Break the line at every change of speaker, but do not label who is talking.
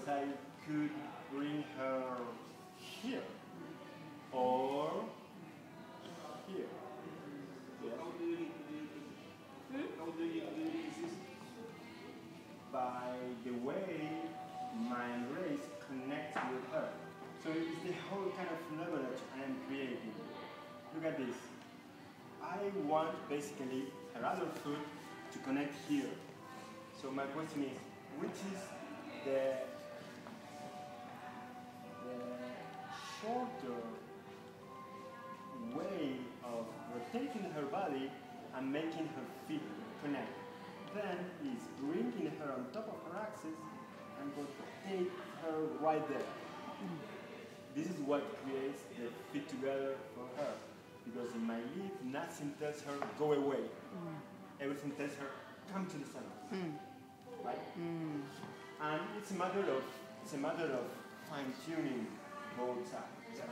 I could bring her here or here. Yes. By the way my embrace connects with her. So it's the whole kind of leverage I am creating. Look at this. I want basically her other foot to connect here. So my question is, which is the shorter way of rotating her body and making her feet connect? Then is bringing her on top of her axis and rotate her right there. This is what creates the fit together for her. Because in my lead, nothing tells her, go away. Everything tells her, come to the center. Right? And it's a matter of fine-tuning both sides.